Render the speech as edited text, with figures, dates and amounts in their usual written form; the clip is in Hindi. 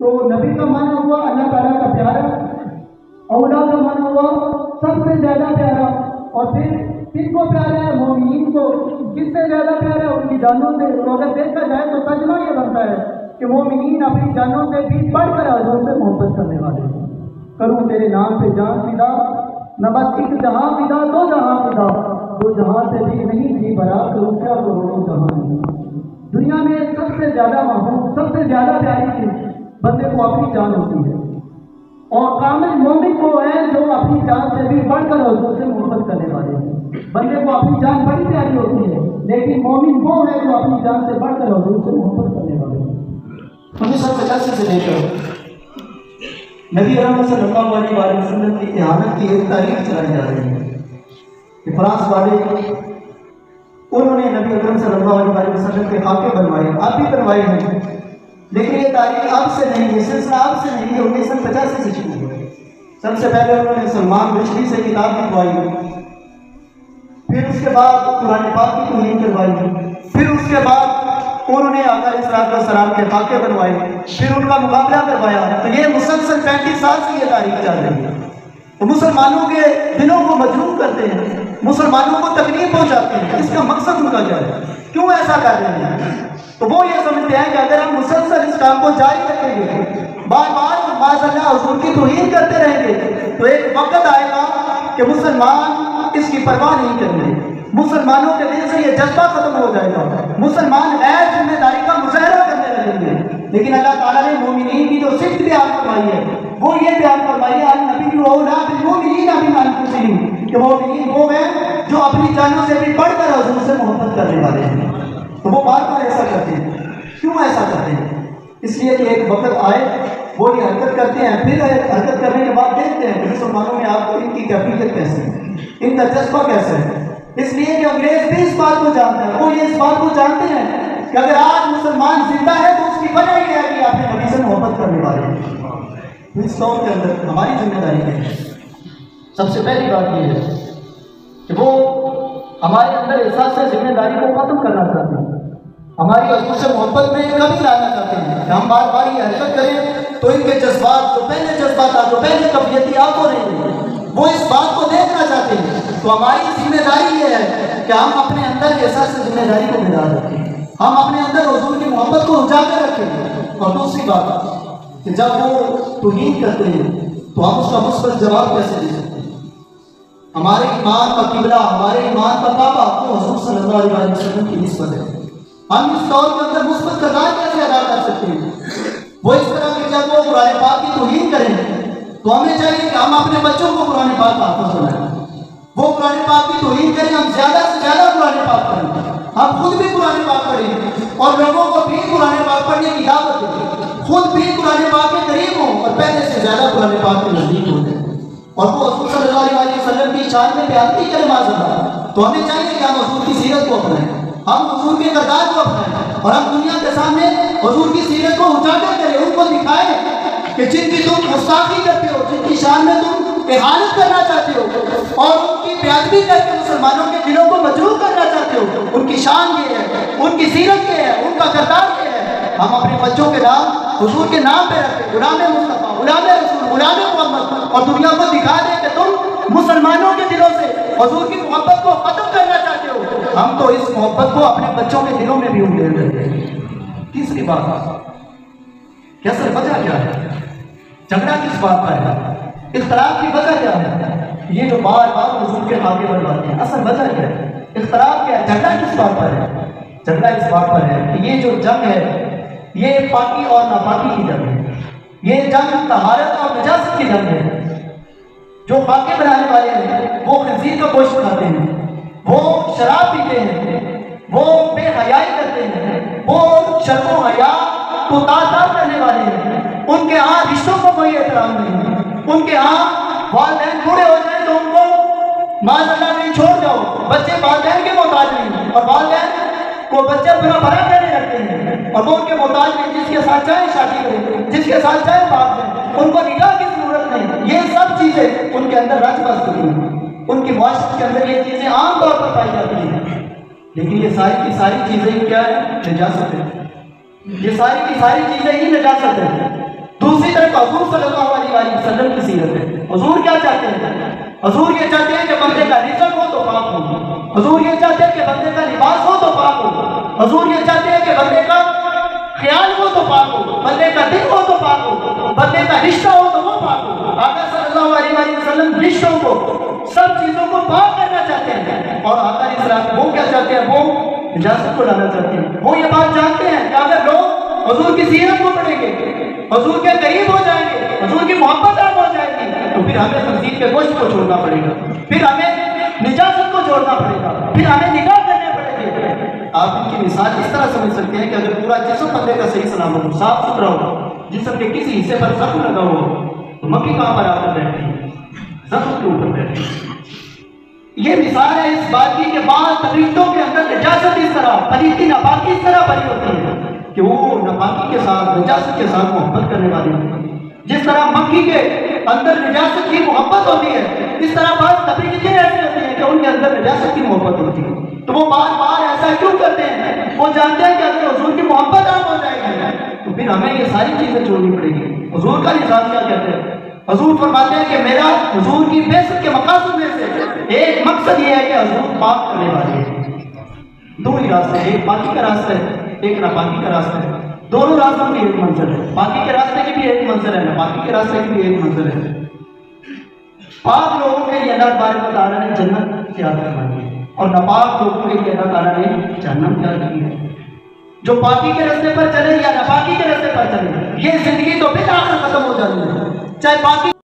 तो नबी का माना हुआ अल्लाह ताला का प्यारा, औला का माना हुआ सबसे ज्यादा प्यारा, और फिर किसको प्यारा है? मोमिनीन को। किससे ज्यादा प्यारा है? उनकी जानों से। तो अगर देखा जाए तो तर्जुमा ये बनता है कि मोमिनीन अपनी जानों से भी बढ़कर हुजूर से मोहब्बत करने वाले हैं। करूँ तेरे नाम पे जान फिदा, न बस एक जहां फिदा दो जहां फिदा, दो जहां से भी नहीं जी भरा, करूँ क्या करोड़ों जहां। दुनिया में सबसे ज्यादा महबूब, सबसे ज्यादा प्यारी चीज बंदे को अपनी जान होती है, और कामिल मोमिन वो है जो अपनी जान से भी बढ़कर हुजूर से मोहब्बत करने वाले हैं। बंदे को अपनी जान बड़ी प्यारी होती है, लेकिन मोमिन वो है जो अपनी जान से बढ़कर हुजूर से मोहब्बत करने वाले हैं। 1985 से लेकर नबी रहमत सल्लल्लाहु अलैहि वसल्लम की इहानत की एक तारीख चलाई जा रही है। फ्रांस वाले उन्होंने नबी अकरम सल्लल्लाहु अलैहि वसल्लम के खाके बनवाए, आप भी बनवाए हैं, लेकिन ये तारीख अब से नहीं है, सिलसिला अब से नहीं है, 1985 से शुरू हुआ। सबसे पहले उन्होंने सलमान रुश्दी से किताब लिखवाई, फिर उसके बाद कुरान पाक की तौहीन करवाई, फिर उसके बाद उन्होंने आका अलैहिस्सलाम के खाके बनवाए, फिर उनका मुकाबला करवाया। तो ये मुसलसल 35 साल से ये तारीख चल रही है। तो मुसलमानों के दिलों को मजरूह करते हैं, मुसलमानों को तकलीफ पहुंचाते हैं। इसका मकसद उनका क्या है? क्यों ऐसा कर रहे हैं? तो वो ये समझते हैं कि अगर हम मुसलसल इस काम को जारी रखेंगे, बार बार माशाअल्लाह हुजूर की तौहीन करते रहेंगे, तो एक वक्त आएगा कि मुसलमान इसकी परवाह नहीं करेंगे, मुसलमानों के दिल से ये जज्बा खत्म हो जाएगा, मुसलमान गैर जिम्मेदारी का मुजाहरा करने लगेंगे। लेकिन अल्लाह ताला ने मोमिनीन की जो सिफ्त बयान फरमाई है, वो ये बयान फरमाई है नबी औला बिल मोमिनीन बिमा अनफुसिहिम, कि मोमिनीन वो हैं जो अपनी जानों से भी बढ़कर हुजूर से मोहब्बत करने वाले हैं। तो वो बार बार ऐसा करते हैं। क्यों ऐसा करते हैं? इसलिए कि एक वक्त आए वो ये हरकत करते हैं, फिर हरकत करने के बाद देखते हैं कि मुसलमानों में आपको इनकी कैफियत कैसे है, इनका जज्बा कैसे है। इसलिए कि अंग्रेज भी इस बात को जानते हैं, वो ये इस बात को जानते हैं कि अगर आज मुसलमान जिंदा है तो उसकी वजह यह है कि आपने नबी से मोहब्बत करने वाले हैं। तो इस कौम के अंदर हमारी जिम्मेदारी क्या है? सबसे पहली बात यह है कि वो हमारे अंदर एहसास से जिम्मेदारी को खत्म करना चाहते हैं, हमारी हुजूर से मोहब्बत में कमी लाना चाहते हैं कि हम बार बार ये हरकत करें तो इनके जज्बात, जो पहले जज्बात था, जो पहले कवियती आपको नहीं, वो इस बात को देखना चाहते हैं। तो हमारी जिम्मेदारी ये है कि हम अपने अंदर एहसास से जिम्मेदारी को बिगाड़ रखें, हम अपने अंदर हुजूर की मोहब्बत को उजागर रखें। और दूसरी बात कि जब वो तौहीन करते हैं तो हम उसका मुस्बत जवाब कैसे दे सकते हैं? हमारे ईमान का किबला, हमारे ईमान का काबा तो हुजूर सल्लल्लाहु अलैहि वसल्लम की निस्बत है। हम इस दौर के अंदर मुस्बत किरदार कैसे अदा कर सकते हैं? वो इस तरह कि जब वो कुरान पाक की तौहीन करें तो हमें चाहिए कि हम अपने बच्चों को कुरान पाक का हाफिज़ बनाएं, वो कुरान पाक की तौहीन करें, हम ज्यादा से ज्यादा कुरान पाक पढ़ें, हम खुद भी कुरान पाक पढ़ें और लोगों को भी कुरान पाक पढ़ने की दावत दें, खुद भी कुरान पाक के करीब हों और पहले से ज्यादा कुरान पाक के नजदीक हो जाए। और वो हुजूर सल्लल्लाहु अलैहि वसल्लम की शान में बयान की कलमात ज़िंदा। तो हमें चाहिए कि हम हुजूर की सीरत को अपनाएं, हम हुजूर के किरदार को अपनाएं और हम दुनिया के सामने हुजूर की सीरत को उजागर करें, उनको दिखाएं कि जिनकी तुम गुस्ताखी करते हो, जिनकी शान में तुम इहानत करना चाहते हो और उनकी बेअदबी करके मुसलमानों के दिलों को मजरूह करना चाहते हो, उनकी शान ये है, उनकी सीरत ये है, उनका किरदार ये है। हम अपने बच्चों के नाम हुजूर के नाम पे रखें, गुलाम मुस्तफा, गुलाम रसूल, गुलाम मोहम्मद, और दुनिया को दिखा दें कि तुम मुसलमानों के दिलों से हुजूर की मोहब्बत को खत्म करना चाहते हो। हम तो इस मोहब्बत को अपने बच्चों के दिलों में भी उड़ेल देते हैं। तीसरी बात, क्या सर वजह क्या है? झगड़ा किस बात पर है? इख्तलाफ की वजह क्या है? ये जो बार बार हुजूर के खाके बनवाते हैं, असल वजह क्या है? इख्तलाफ क्या है? झगड़ा किस बात पर है? झगड़ा इस बात पर है कि ये जो जंग है ये पाकी और नापाकी की जंग है, ये जंग तहारत और नजासत की जंग है। जो खाके बनाने वाले हैं वो खंजीर का गोश्त खाते हैं, वो शराब पीते हैं, वो बेहयाई करते हैं, वो शर्मो हया को तार करने वाले हैं। उनके यहाँ रिश्तों को कोई एहतराम नहीं, उनके यहाँ वालिदैन बूढ़े हो जाए तो उनको माज़अल्लाह नहीं छोड़ जाओ, बच्चे वालिदैन के मोहताज नहीं और वालिदैन को बच्चे बुरा भला कहने लगते हैं और वो उनके मोहताज नहीं, जिसके साथ चाहे शादी करें, जिसके साथ चाहे बात करें, उनको निकाह की जरूरत नहीं। ये सब चीजें उनके अंदर रच बस चुकी हैं, उनकी मुआशरे के अंदर ये चीजें आमतौर पर पाई जाती हैं। लेकिन ये सारी की सारी चीजें क्या है? नजासत है। ये सारी की सारी चीजें ही नजासत है। बंदिशों को, सब चीजों को पाक करना चाहते हैं। और आका अलैहिस्सलाम वो क्या चाहते हैं, वो निजात को लाना चाहते हैं। वो ये बात जानते हैं कि अगर लोग हुजूर की सीरत को पढ़ेंगे, हुजूर के करीब हो जाएंगे, हुजूर की मोहब्बत आम हो जाएगी, तो फिर हमें खंजीर के गोश्त को छोड़ना पड़ेगा, फिर हमें निजात को छोड़ना पड़ेगा, फिर हमें निकाह करने पड़ेंगे। आप इनकी मिसाल इस तरह समझ सकते हैं कि अगर पूरा जिस्म बंदे का सही सलामत हो, साफ सुथरा हो, जिस्म के किसी हिस्से पर जख्म लगा हो, तो मक्खी कहां पर आकर बैठती है, जख्म के ऊपर बैठती है। ये मिसाल है इस बात की कि बाद फरिश्तों के अंदर निजात इस तरह, फरिश्ती नापाकी इस तरह भरी होती है कि वो नापाकी के साथ, निजात के साथ मोहब्बत करने वाले होते हैं। जिस तरह मक्खी के अंदर निजात की मोहब्बत होती है, इस तरह बात फरिश्ते ऐसे होते हैं कि उनके अंदर निजात की मोहब्बत होती है। तो वो बार बार ऐसा क्यों करते हैं? वो जानते हैं कि अगर हुजूर की मोहब्बत आम हो जाएगी तो फिर हमें ये सारी चीजें छोड़नी पड़ेगी। हुजूर का निजात क्या कहते हैं? हुजूर फरमाते हैं कि मेरा हुजूर की बेइज्जत के मकासद में से एक मकसद ये है कि हुजूर पाक करने वाले हैं। दो ही रास्ते, एक पाकी का रास्ता है, एक नापाकी का रास्ता है। दोनों रास्तों की एक मंजिल है। पाकी के रास्ते की भी एक मंजिल है, नापाकी के रास्ते की भी एक मंजिल है। पाक लोगों के लिए अल्लाह तबारक व तआला ने जन्नत तैयार करवाई है और नापाक लोगों के लिए अल्लाह ताला ने जहन्नम तैयार की है। जो पाकी के रास्ते पर चले या नापाकी के रास्ते पर चले, ये जिंदगी तो फिर आखिर खत्म हो जाती है, चाहे पाकी